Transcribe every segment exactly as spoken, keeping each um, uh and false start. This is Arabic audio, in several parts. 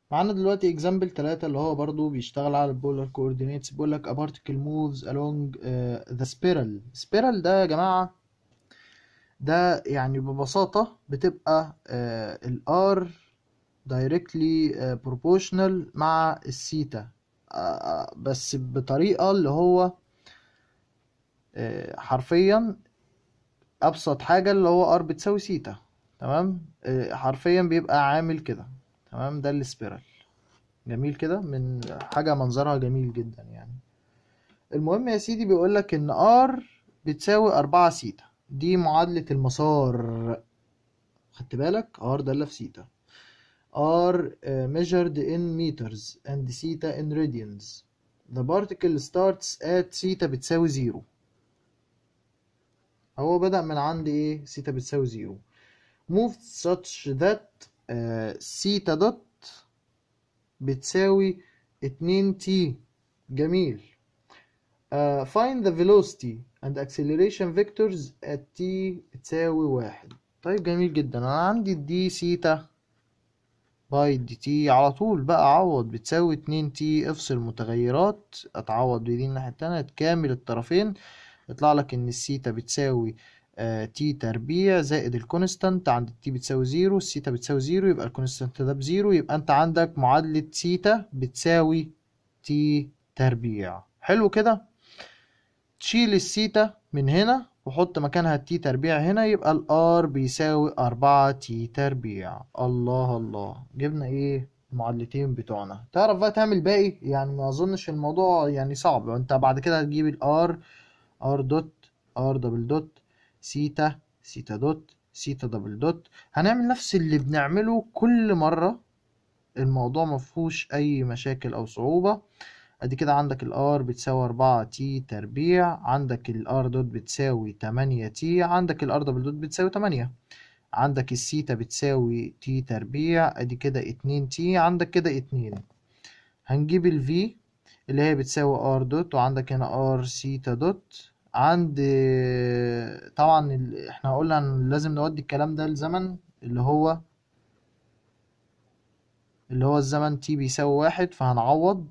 معانا دلوقتي example تلاتة اللي هو برضو بيشتغل على البولار coordinates. بيقول لك a particle moves along uh, the spiral. spiral ده يا جماعة ده يعني ببساطة بتبقى uh, ال R directly uh, proportional مع الثيتا uh, بس بطريقة اللي هو uh, حرفيا أبسط حاجة اللي هو R بتساوي ثيتا. تمام. uh, حرفيا بيبقى عامل كده. تمام. ده السبيرال. جميل كده، من حاجة منظرها جميل جدا يعني. المهم يا سيدي بيقول لك ان R بتساوي أربعة سيتا. دي معادلة المسار. خدت بالك؟ R دالة في سيتا. R uh, measured in meters and theta in radians. The particle starts at theta بتساوي زيرو. هو بدأ من عند ايه؟ theta بتساوي زيرو. Moved such that uh, theta dot بتساوي اتنين تي. جميل. Uh, find the velocity and acceleration vectors at t تساوي واحد. طيب جميل جدا. انا عندي دي سيتا باي دي تي على طول بقى اعوض بتساوي اتنين تي. افصل متغيرات، اتعوض بدي الناحية التانية تكامل الطرفين، يطلع لك ان السيتا بتساوي آه تي تربيع زائد الكونستانت. عند التي بتساوي زيرو، السيتا بتساوي زيرو، يبقى الكونستانت ده بزيرو. يبقى انت عندك معادلة سيتا بتساوي تي تربيع. حلو كده. تشيل السيتا من هنا وحط مكانها التي تربيع هنا، يبقى الار بيساوي أربعة تي تربيع. الله الله، جبنا ايه؟ المعادلتين بتوعنا. تعرف بقى تعمل باقي؟ يعني ما اظنش الموضوع يعني صعب. انت بعد كده هتجيب الار، ار دوت، ار دبل دوت، سيتا، سيتا دوت، سيتا دبل دوت. هنعمل نفس اللي بنعمله كل مرة. الموضوع مفهوش اي مشاكل او صعوبة. ادي كده عندك الار بتساوي أربعة تي تربيع، عندك الار دوت بتساوي تمانية تي، عندك الار دبل دوت بتساوي تمانية، عندك السيتا بتساوي تي تربيع. ادي كده اتنين تي، عندك كده اتنين. هنجيب الفي اللي هي بتساوي ار دوت، وعندك هنا ار سيتا دوت. عند طبعا ال... احنا قلنا إن لازم نودي الكلام ده لزمن اللي هو اللي هو الزمن تي بيساوي واحد، فهنعوض.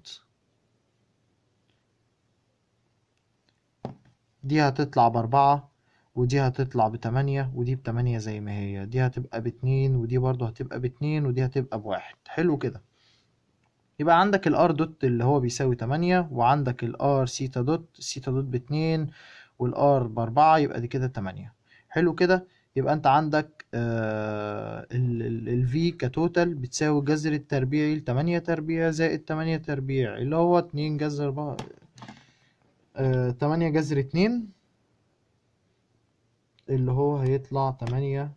دي هتطلع بأربعة، ودي هتطلع بتمانية، ودي بتمانية زي ما هي. دي هتبقى باتنين، ودي برضو هتبقى باتنين، ودي هتبقى بواحد. حلو كده. يبقى عندك الار دوت اللي هو بيساوي تمانية، وعندك الار سيتا دوت، السيتا دوت باتنين، والار بأربعة، يبقى دي كده تمانية. حلو كده. يبقى انت عندك آه الفي كتوتال بتساوي جذر التربيعي لتمانية تربيع زائد تمانية تربيع اللي هو اتنين جذر أربعة، آه تمانية جذر اتنين اللي هو هيطلع تمانية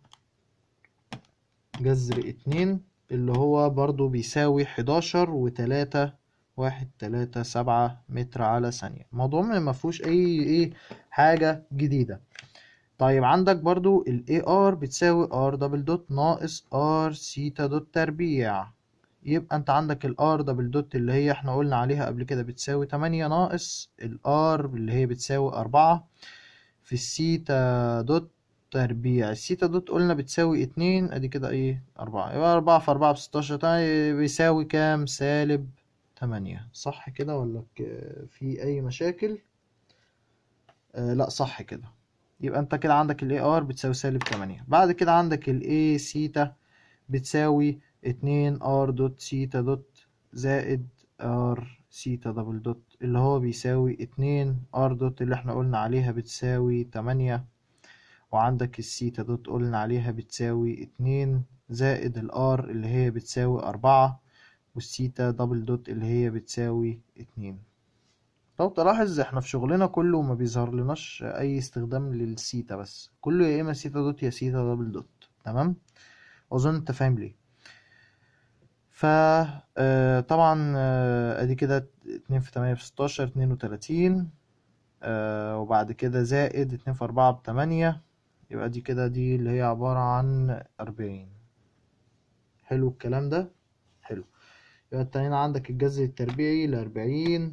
جذر اتنين اللي هو برضو بيساوي حداشر وتلاتة واحد تلاتة سبعة متر على ثانية. الموضوع ما فيهوش اي ايه حاجة جديدة. طيب عندك برضو ال إيه آر بتساوي R دبل دوت ناقص R سيتا دوت تربيع. يبقى انت عندك ال R دبل دوت اللي هي احنا قلنا عليها قبل كده بتساوي تمانية ناقص ال R اللي هي بتساوي أربعة في السيتا دوت تربيع. السيتا دوت قلنا بتساوي اتنين، ادي كده ايه أربعة. يبقى أربعة في أربعة بستاشر، بيساوي كام؟ سالب تمانية. صح كده ولا في أي مشاكل؟ آه لا، صح كده. يبقى انت كده عندك ال إيه آر بتساوي سالب تمانية. بعد كده عندك ال A سيتا بتساوي اتنين R دوت سيتا دوت زائد R سيتا دبل دوت اللي هو بيساوي اتنين R دوت اللي احنا قلنا عليها بتساوي تمانية، وعندك السيتا دوت قلنا عليها بتساوي اتنين زائد الار اللي هي بتساوي أربعة، والسيتا دبل دوت اللي هي بتساوي اتنين. لو تلاحظ احنا في شغلنا كله ما بيظهر لناش اي استخدام للسيتا، بس كله يا اما سيتا دوت يا سيتا دبل دوت. تمام. اظن انت فاهم ليه. ف آه، طبعا آه، ادي كده اتنين في تمانية بستاشر، اتنين وتلاتين، آه، وبعد كده زائد اتنين في أربعة بتمانية، يبقى دي كده دي اللي هي عبارة عن أربعين. حلو الكلام ده. حلو. يبقى انت هنا عندك الجذر التربيعي لأربعين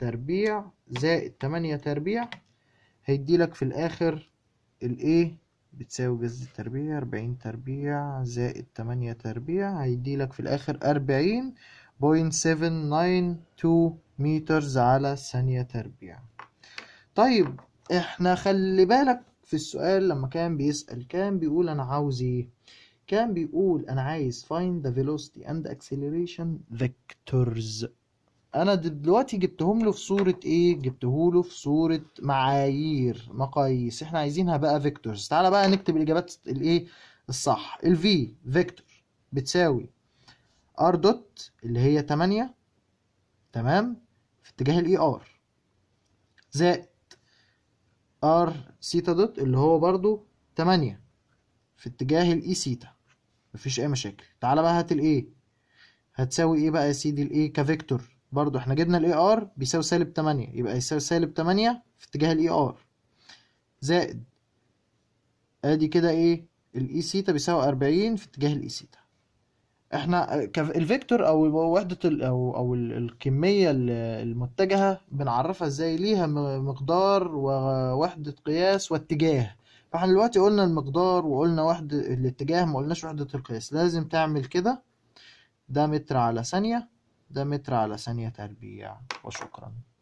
تربيع زائد تمانية تربيع هيديلك في الآخر الايه بتساوي جذر التربيع أربعين تربيع زائد تمانية تربيع هيديلك في الآخر أربعين بوينت سفن ناين تو مترز على ثانية تربيع. طيب احنا خلي بالك في السؤال لما كان بيسأل كان بيقول أنا عاوز ايه؟ كان بيقول أنا عايز find the velocity and acceleration vectors. انا دلوقتي جبتهم له في صورة ايه؟ جبته له في صورة معايير مقاييس، احنا عايزينها بقى فيكتورز. تعالى بقى نكتب الاجابات الايه الصح. الفي فيكتور بتساوي ار دوت اللي هي تمانية تمام في اتجاه الاي ار، زائد ار سيتا دوت اللي هو برضو تمانية في اتجاه الاي سيتا. مفيش اي مشاكل. تعالى بقى هات الايه، هتساوي ايه بقى يا سيدي الايه كفيكتور؟ برضو احنا جبنا الاي ار بيساوي سالب تمانية، يبقى يساوي سالب تمانية في اتجاه الاي ار، زائد ادي كده ايه الاي سيتا بيساوي أربعين في اتجاه الاي سيتا. احنا كف- الفيكتور او وحدة ال او او ال- الكمية ال- المتجهة بنعرفها ازاي؟ ليها م- مقدار ووحدة قياس واتجاه. فاحنا دلوقتي قلنا المقدار وقلنا وحدة الاتجاه، ما قلناش وحدة القياس. لازم تعمل كده، ده متر على ثانية، ده متر على ثانية تربيع. وشكرا.